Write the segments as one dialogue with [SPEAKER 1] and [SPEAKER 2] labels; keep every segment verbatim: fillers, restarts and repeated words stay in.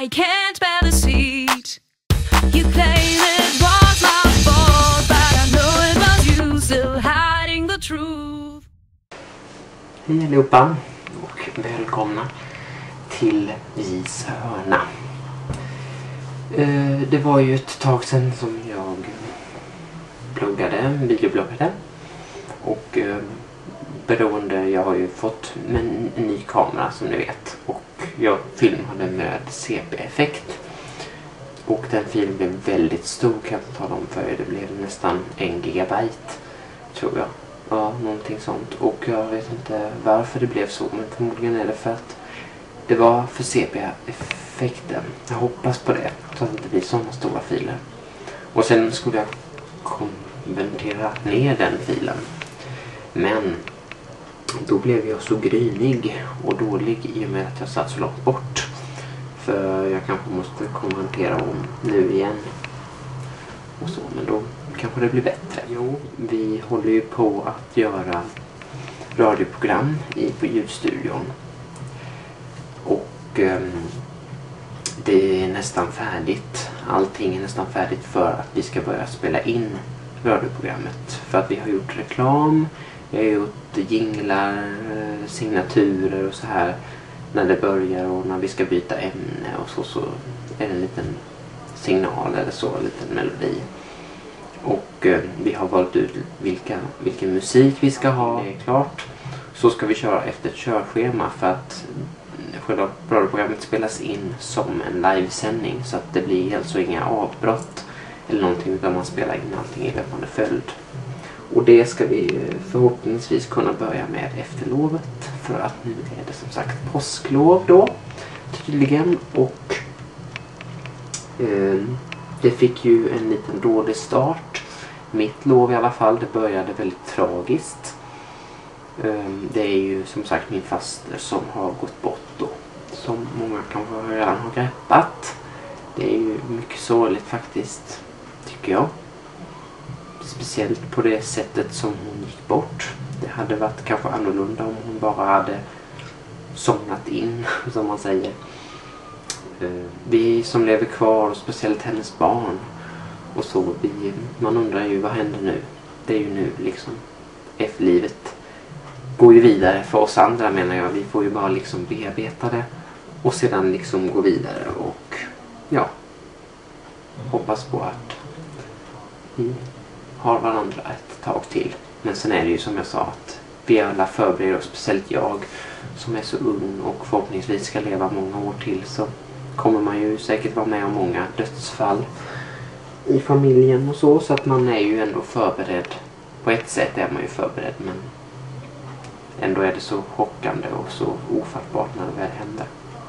[SPEAKER 1] I can't bear the seat. You claim it was my fault, but I know it was you still hiding the truth.
[SPEAKER 2] Hej allihopa och välkomna till Vis hörna. Eh, det var ju ett tag sedan som jag bloggade, videobloggade. Och eh, beroende, jag har ju fått en ny kamera som ni vet. Och jag filmade med C P-effekt. Och den filen blev väldigt stor, kan jag tala om för er. Det blev nästan en gigabyte, tror jag. Ja, någonting sånt. Och jag vet inte varför det blev så, men förmodligen är det för att det var för C P-effekten. Jag hoppas på det, så att det inte blir sådana stora filer. Och sen skulle jag konvertera ner den filen. Men då blev jag så grynig och dålig i och med att jag satt så långt bort. För jag kanske måste konvertera om nu igen. Och så, men då kanske det blir bättre. Jo, vi håller ju på att göra radioprogram i, på ljudstudion. Och um, det är nästan färdigt. Allting är nästan färdigt för att vi ska börja spela in radioprogrammet. För att vi har gjort reklam, vi har gjort jinglar, signaturer och så här. När det börjar och när vi ska byta ämne och så, så är det en liten signal eller så, en liten melodi. Och eh, vi har valt ut vilka, vilken musik vi ska ha. Det är klart. Så ska vi köra efter ett körschema för att själva radioprogrammet spelas in som en livesändning. Så att det blir alltså inga avbrott eller någonting, utan man spelar in allting i löpande följd. Och det ska vi förhoppningsvis kunna börja med efter lovet. För att nu är det som sagt påsklov då, tydligen. Och eh, det fick ju en liten dålig start. Mitt lov i alla fall, det började väldigt tragiskt. Eh, det är ju som sagt min faster som har gått bort då. Som många kanske redan har greppat. Det är ju mycket sorgligt faktiskt, tycker jag. Speciellt på det sättet som hon gick bort. Det hade varit kanske annorlunda om hon bara hade somnat in, som man säger. Vi som lever kvar, och speciellt hennes barn och så, vi, man undrar ju vad händer nu. Det är ju nu liksom, F-livet går ju vidare för oss andra, menar jag. Vi får ju bara liksom bearbeta det och sedan liksom gå vidare och ja, hoppas på att vi har varandra ett tag till. Men sen är det ju som jag sa att vi alla förbereder oss, speciellt jag som är så ung och förhoppningsvis ska leva många år till, så kommer man ju säkert vara med om många dödsfall i familjen och så, så att man är ju ändå förberedd. På ett sätt är man ju förberedd, men ändå är det så chockande och så ofattbart när det väl händer.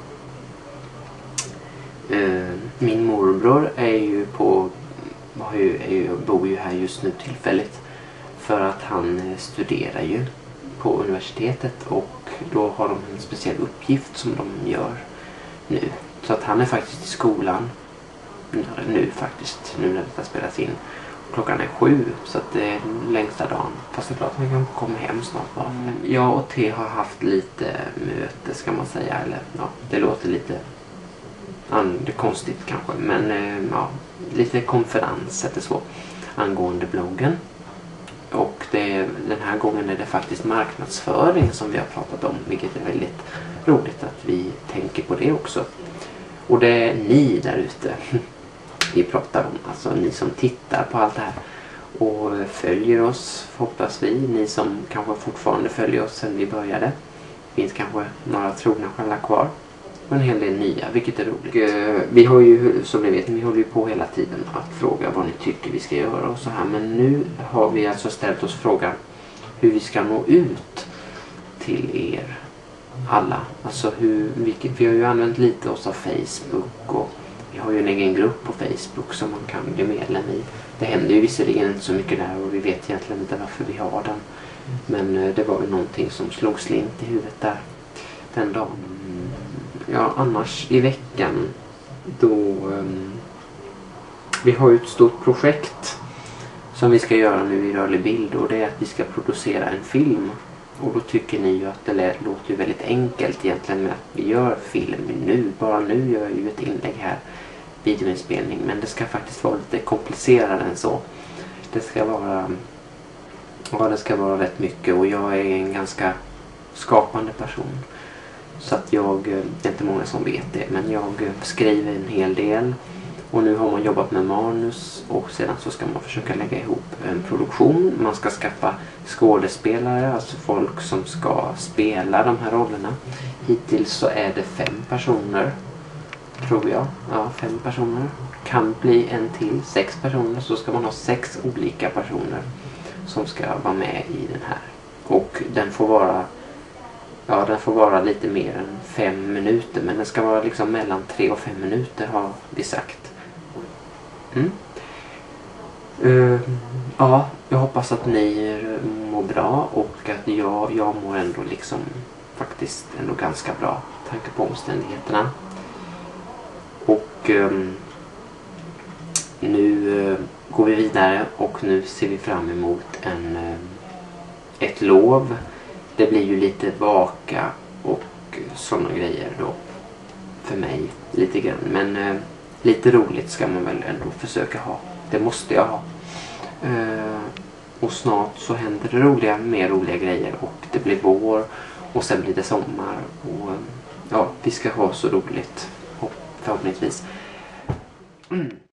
[SPEAKER 2] Min morbror är ju på Har ju, är ju, bor ju här just nu tillfälligt för att han studerar ju på universitetet, och då har de en speciell uppgift som de gör nu. Så att han är faktiskt i skolan nu faktiskt, nu när detta spelas in. Klockan är sju, så att det är den längsta dagen. Fast det är klart att han kan komma hem snart bara. Mm. Jag och T har haft lite möte, ska man säga, eller ja, det låter lite det är konstigt kanske, men ja, lite konferens eller så angående bloggen. Och det, den här gången är det faktiskt marknadsföring som vi har pratat om, vilket är väldigt roligt att vi tänker på det också. Och det är ni där ute vi pratar om, alltså ni som tittar på allt det här och följer oss, hoppas vi. Ni som kanske fortfarande följer oss sedan vi började. Det finns kanske några trogna själva kvar. Och en hel del nya, vilket är roligt. Och, eh, vi har ju, som ni vet, vi håller ju på hela tiden att fråga vad ni tycker vi ska göra och så här. Men nu har vi alltså ställt oss frågan hur vi ska nå ut till er alla. Alltså hur, vilket, vi har ju använt lite oss av Facebook, och vi har ju en egen grupp på Facebook som man kan bli medlem i. Det händer ju visserligen inte så mycket där, och vi vet egentligen inte varför vi har den. Men eh, det var ju någonting som slog slint i huvudet där den dagen. Ja, annars i veckan då um, vi har ju ett stort projekt som vi ska göra nu i rörlig bild, och det är att vi ska producera en film Och då tycker ni ju att det lät, låter ju väldigt enkelt egentligen med att vi gör film nu. Bara nu gör jag ju ett inlägg här, videoinspelning. Men det ska faktiskt vara lite komplicerare än så. Det ska vara, ja, det ska vara rätt mycket, och jag är en ganska skapande person. Så att jag, det är inte många som vet det, men jag skriver en hel del. Och nu har man jobbat med manus, och sedan så ska man försöka lägga ihop en produktion. Man ska skaffa skådespelare, alltså folk som ska spela de här rollerna. Hittills så är det fem personer, tror jag. Ja, fem personer. Kan bli en till, sex personer. Så ska man ha sex olika personer som ska vara med i den här. Och den får vara, ja, den får vara lite mer än fem minuter. Men den ska vara liksom mellan tre och fem minuter, har vi sagt. Mm. Uh, ja, jag hoppas att ni mår bra, och att jag, jag mår ändå liksom faktiskt ändå ganska bra, tanke på omständigheterna. Och um, nu uh, går vi vidare, och nu ser vi fram emot en, uh, ett lov. Det blir ju lite vaka och sådana grejer då för mig lite grann, men uh, lite roligt ska man väl ändå försöka ha. Det måste jag ha. Uh, och snart så händer det roliga, mer roliga grejer, och det blir vår, och sen blir det sommar, och ja, vi ska ha så roligt, och förhoppningsvis. Mm.